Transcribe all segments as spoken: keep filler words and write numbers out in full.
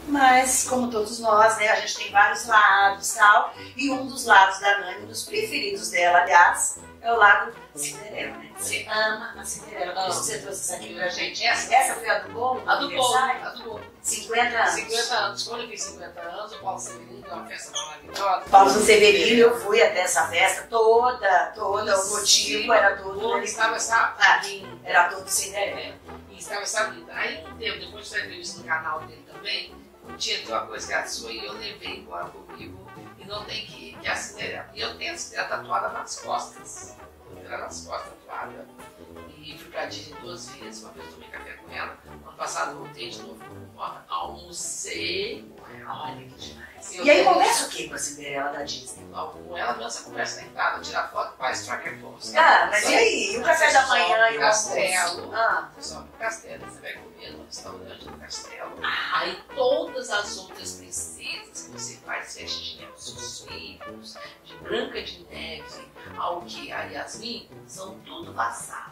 Mas, como todos nós, né, a gente tem vários lados e tal. E um dos lados da Nani, um dos preferidos dela, aliás, é o lado Cinderela, né? Você ama a Cinderela. Por isso você trouxe isso aqui pra gente. Essa, essa foi a do bolo? A do bolo, a do bolo. cinquenta anos. cinquenta anos. Quando eu fiz cinquenta anos, o Paulo Severino deu uma festa maravilhosa. Paulo Severino, eu fui até essa festa toda, toda. O motivo Sim, era todo. o estava essa ah, era todo Cinderela. E estava essa vida. Aí um tempo, depois de ter entrevista no canal dele também, tinha uma coisa que era sua e eu levei embora comigo e não tem que, que é a Cinderela. E eu tenho a Cinderela tatuada nas costas. Ela nas costas tatuada. E fui pra Disney duas vezes, uma vez eu tomei café com ela. Ano passado eu voltei de novo com ela, almocei com ela. Olha que demais. E aí conversa o que com a Cinderela da Disney? Com ela, nossa conversa deitada, tirar foto, faz tracker post. Ah, mas e aí? E o café da manhã e o castelo? Ah. Você sobe pro castelo, você vai comer no restaurante do castelo. Aí todas as outras princesas que você faz festinha com seus filhos, de Branca de Neve ao que a Yasmin, são tudo vazadas.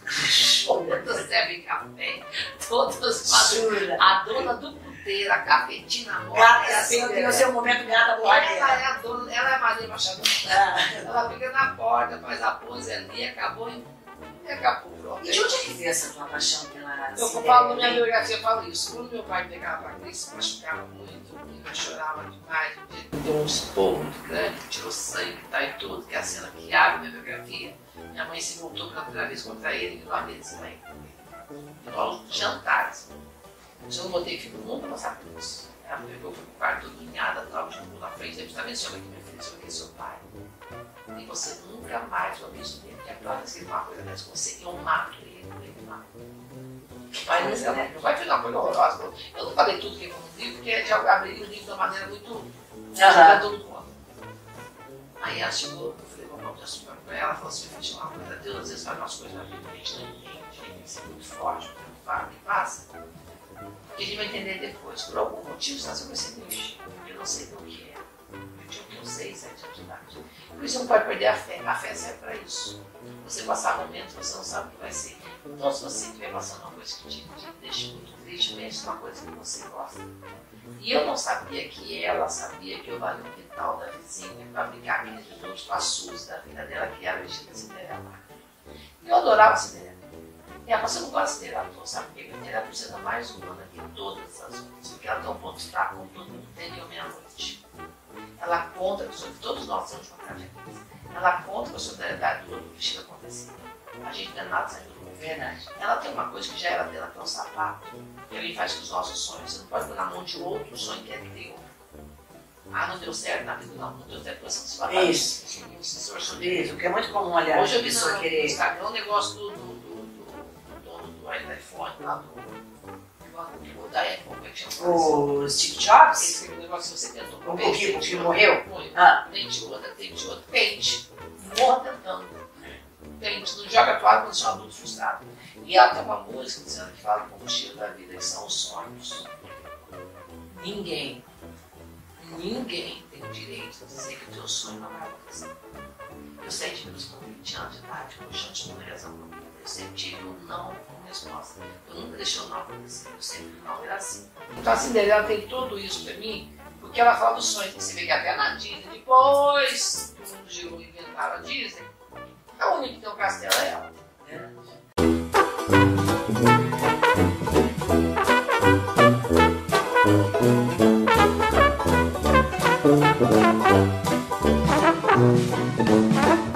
Todas servem café, todas fazem. A dona do puteiro, a cafetina morta. Gata, tem o seu momento gata borracha. Ela é a dona, ela é a Maria Machado. Ela fica na porta, faz a pose ali, acabou e acabou. E de onde é que veio essa tua paixão pela Eu falo na minha biografia, eu falo isso. Quando meu pai pegava pra mim, se machucava muito, eu chorava demais, deu um esporro muito grande, tirou sangue tá, e tudo, que é a cena que abre minha biografia. Minha mãe se voltou pela primeira vez contra ele e nós vezes também. Nós jantares. Se eu não botei filho nunca passar por isso. Ela pegou, foi pro quarto, toda linhada, tal, tipo, na frente, ele também senhor aqui, meu filho, senhor aqui é seu pai. E você nunca mais vai ver isso dele. E a próxima vez que ele fala uma coisa dessa com você, eu mato ele, ele mato. Pai, mas ela, meu pai fez uma coisa horrorosa. Eu não falei tudo que eu no livro, porque já abri o livro de uma maneira muito. Já todo mundo. Aí ela chegou, eu falei, vamos já super com ela, ela falou assim, filho, uma coisa, Deus às vezes faz umas coisas na vida que a gente não entende, a gente tem que ser muito forte, muito fácil, que passa. Que a gente vai entender depois. Por algum motivo, senão você vai ser triste. Eu não sei do que é. Eu tinha uns seis, sete anos de idade. Por isso você não pode perder a fé. A fé serve para isso. Você passar momentos que você não sabe o que vai ser. Então, se você estiver passando uma coisa que te, te deixa muito triste, pense numa coisa que você gosta. E eu não sabia que ela sabia que eu valia um quintal da vizinha para brincar aqueles minutos com a Suzy da vida dela, que era a vestida Cinderela. E eu adorava a Cinderela. E ela falou, você não gosta de Cinderela, não sabe por quê? Porque ela precisa mais humana que todas as outras, porque ela tem um ponto fraco, como todo mundo tem, eu meia-noite. Ela conta que sobre todos nós temos uma tragédia. Ela conta que a solidariedade do outro vestido acontecia. A gente não é nada sem dúvida. Verdade. Ela tem uma coisa que já era dela, que é um sapato, que a gente faz com os nossos sonhos. Você não pode pôr na mão de outro o sonho que é teu. Ah, não deu certo na vida, não. Não deu certo, você não se vai. Isso. Isso, o que é muito comum, aliás. Hoje eu vi no querer... Instagram um negócio do, do, do, do dono do iPhone, lá do... O da Apple, como é que chama? O Steve Jobs? Esse negócio que você tentou. O que, que morreu? Morreu. Ah. Tente outra, tente outra. Tente. Morra tentando. Tente. Não joga toalha quando você é um adulto frustrado. E ela tem uma música dizendo que fala do combustível da vida, que são os sonhos. Ninguém, ninguém tem o direito de dizer que o teu sonho não vai acontecer. Eu senti meus com vinte anos de idade, com chão de razão na vida. Eu sempre tive um não como resposta. Eu nunca deixei o não acontecer, eu sempre não era assim. Então a Cinderela tem tudo isso pra mim, porque ela fala dos sonhos. Você vê que até na Disney, depois que o mundo girou e inventaram a Disney, a única que tem um castelo é ela. Né?